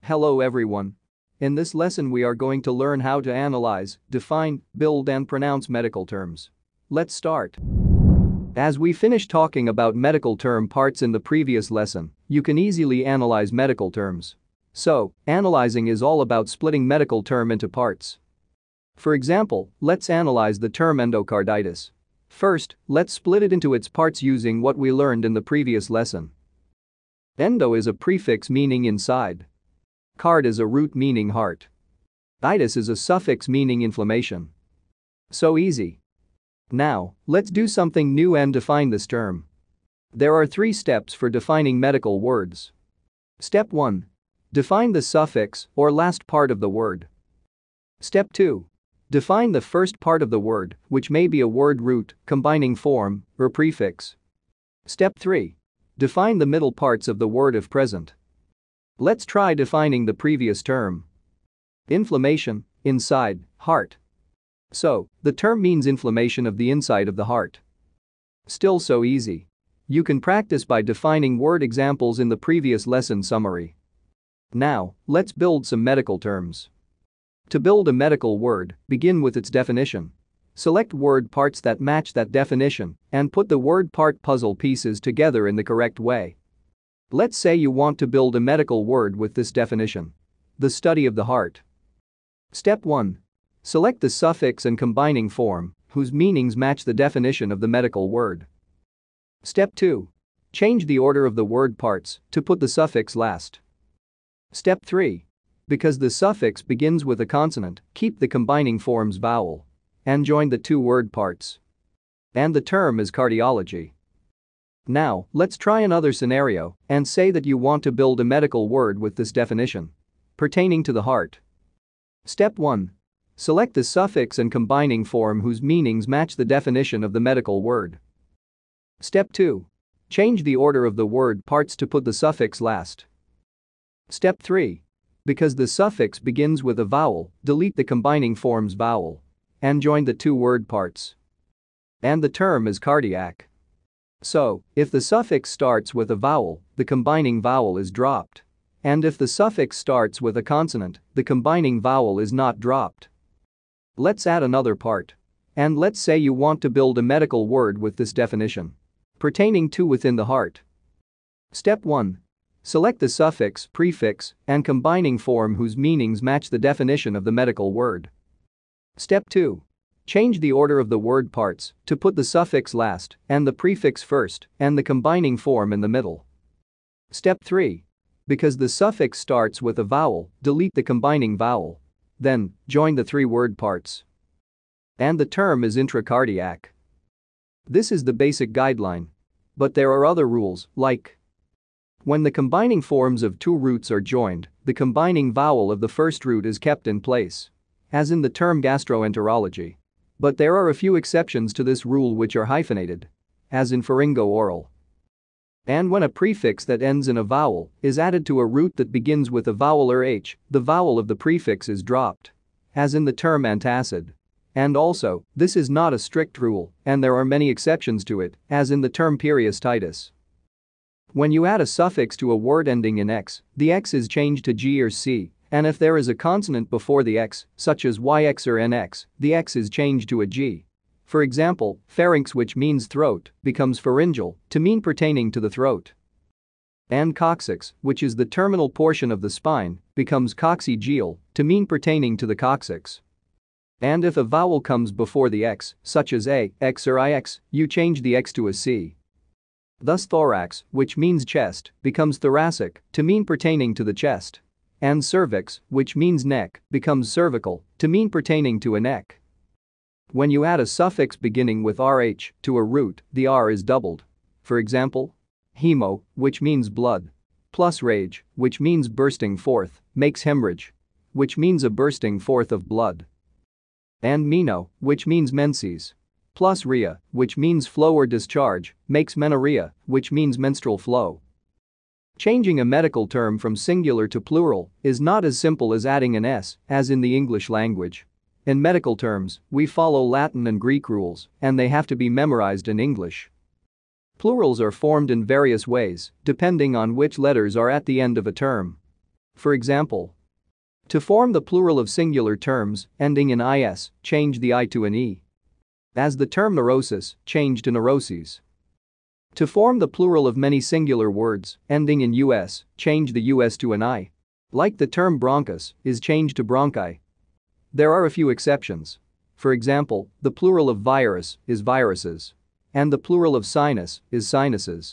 Hello everyone. In this lesson we are going to learn how to analyze, define, build and pronounce medical terms. Let's start. As we finished talking about medical term parts in the previous lesson, you can easily analyze medical terms. So, analyzing is all about splitting medical term into parts. For example, let's analyze the term endocarditis. First, let's split it into its parts using what we learned in the previous lesson. Endo is a prefix meaning inside. Card is a root meaning heart. Itis is a suffix meaning inflammation. So easy. Now, let's do something new and define this term. There are 3 steps for defining medical words. Step 1. Define the suffix or last part of the word. Step 2. Define the first part of the word, which may be a word root, combining form, or prefix. Step 3. Define the middle parts of the word if present. Let's try defining the previous term. Inflammation, inside, heart. So, the term means inflammation of the inside of the heart. Still so easy. You can practice by defining word examples in the previous lesson summary. Now, let's build some medical terms. To build a medical word, begin with its definition. Select word parts that match that definition and put the word part puzzle pieces together in the correct way. Let's say you want to build a medical word with this definition. The study of the heart. Step 1. Select the suffix and combining form whose meanings match the definition of the medical word. Step 2. Change the order of the word parts to put the suffix last. Step 3. Because the suffix begins with a consonant, keep the combining form's vowel and join the 2 word parts. And the term is cardiology. Now, let's try another scenario and say that you want to build a medical word with this definition pertaining to the heart. Step 1. Select the suffix and combining form whose meanings match the definition of the medical word. Step 2. Change the order of the word parts to put the suffix last. Step 3. Because the suffix begins with a vowel, delete the combining form's vowel and join the 2 word parts. And the term is cardiac. So, if the suffix starts with a vowel, the combining vowel is dropped. And if the suffix starts with a consonant, the combining vowel is not dropped. Let's add another part. And let's say you want to build a medical word with this definition pertaining to within the heart. Step 1. Select the suffix, prefix, and combining form whose meanings match the definition of the medical word. Step 2. Change the order of the word parts to put the suffix last and the prefix first and the combining form in the middle. Step 3. Because the suffix starts with a vowel, delete the combining vowel. Then, join the 3 word parts. And the term is intracardiac. This is the basic guideline. But there are other rules, like when the combining forms of 2 roots are joined, the combining vowel of the first root is kept in place, as in the term gastroenterology. But there are a few exceptions to this rule which are hyphenated, as in pharyngo-oral. And when a prefix that ends in a vowel is added to a root that begins with a vowel or H, the vowel of the prefix is dropped, as in the term antacid. And also, this is not a strict rule, and there are many exceptions to it, as in the term periostitis. When you add a suffix to a word ending in X, the X is changed to G or C, and if there is a consonant before the X, such as YX or NX, the X is changed to a G. For example, pharynx, which means throat, becomes pharyngeal to mean pertaining to the throat. And coccyx, which is the terminal portion of the spine, becomes coccygeal to mean pertaining to the coccyx. And if a vowel comes before the X, such as A, X or IX, you change the X to a C. Thus thorax, which means chest, becomes thoracic to mean pertaining to the chest. And cervix, which means neck, becomes cervical to mean pertaining to a neck. When you add a suffix beginning with RH to a root, the R is doubled. For example, hemo, which means blood, plus rage, which means bursting forth, makes hemorrhage, which means a bursting forth of blood. And meno, which means menses, plus rhea, which means flow or discharge, makes menorrhea, which means menstrual flow. Changing a medical term from singular to plural is not as simple as adding an S, as in the English language. In medical terms, we follow Latin and Greek rules, and they have to be memorized in English. Plurals are formed in various ways, depending on which letters are at the end of a term. For example, to form the plural of singular terms ending in is, change the I to an e. As the term neurosis, change to neuroses. To form the plural of many singular words ending in us, change the us to an I. Like the term bronchus is changed to bronchi. There are a few exceptions. For example, the plural of virus is viruses. And the plural of sinus is sinuses.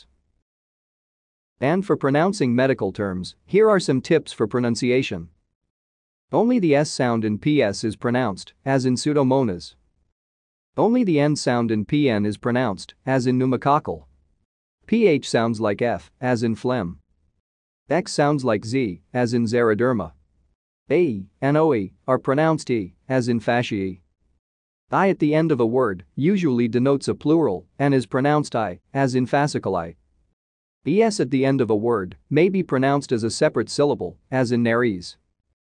And for pronouncing medical terms, here are some tips for pronunciation. Only the S sound in PS is pronounced, as in Pseudomonas. Only the N sound in PN is pronounced, as in pneumococcal. PH sounds like F, as in phlegm. X sounds like Z, as in xeroderma. AE and OE are pronounced E, as in fasciae. I at the end of a word usually denotes a plural and is pronounced I, as in fasciculi. ES at the end of a word may be pronounced as a separate syllable, as in nares.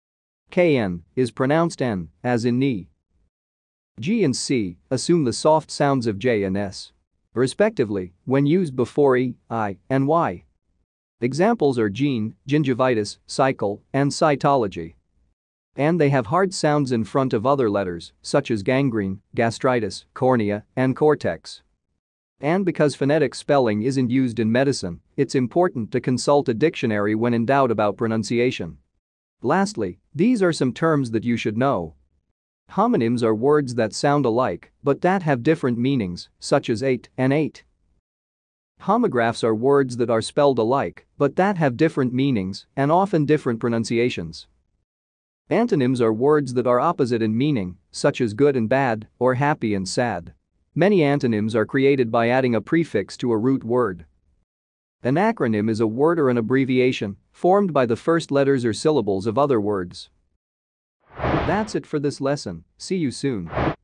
KN is pronounced N, as in knee. G and C assume the soft sounds of J and S, respectively, when used before E, I, and Y. Examples are gene, gingivitis, cycle, and cytology. And they have hard sounds in front of other letters, such as gangrene, gastritis, cornea, and cortex. And because phonetic spelling isn't used in medicine, it's important to consult a dictionary when in doubt about pronunciation. Lastly, these are some terms that you should know. Homonyms are words that sound alike but that have different meanings, such as ate and ate. Homographs are words that are spelled alike but that have different meanings and often different pronunciations. Antonyms are words that are opposite in meaning, such as good and bad or happy and sad. Many antonyms are created by adding a prefix to a root word. An acronym is a word or an abbreviation formed by the first letters or syllables of other words. That's it for this lesson. See you soon.